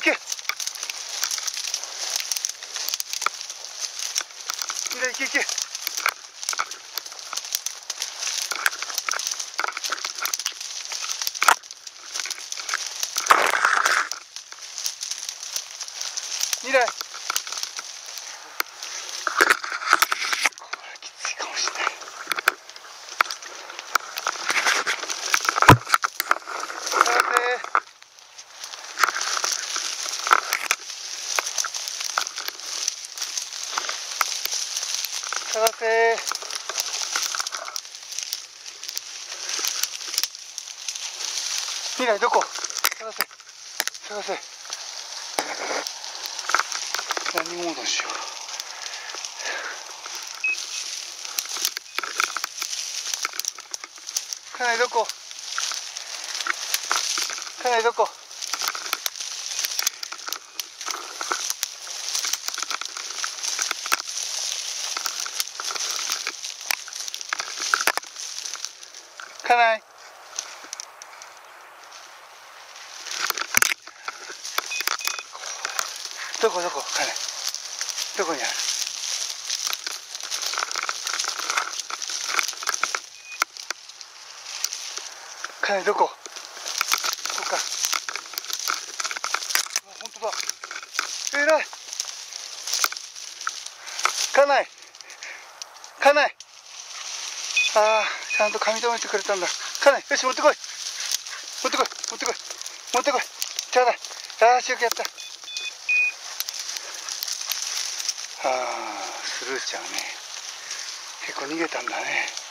け。みんな行け行け。未来。これきついかもしれない。探せ。未来どこ？探せ。探せ。何モードにしよう。家内どこ？家内どこ？家内。どこどこ？家内どこにある？家内どこ？ここか。本当だ。えらい。家内。家内。ああ、ちゃんと髪留めてくれたんだ。家内、よし、持ってこい。持ってこい。持ってこい。持ってこい。ちょうだい。ああ、よくやった。ああ、スルーしちゃうね。結構逃げたんだね。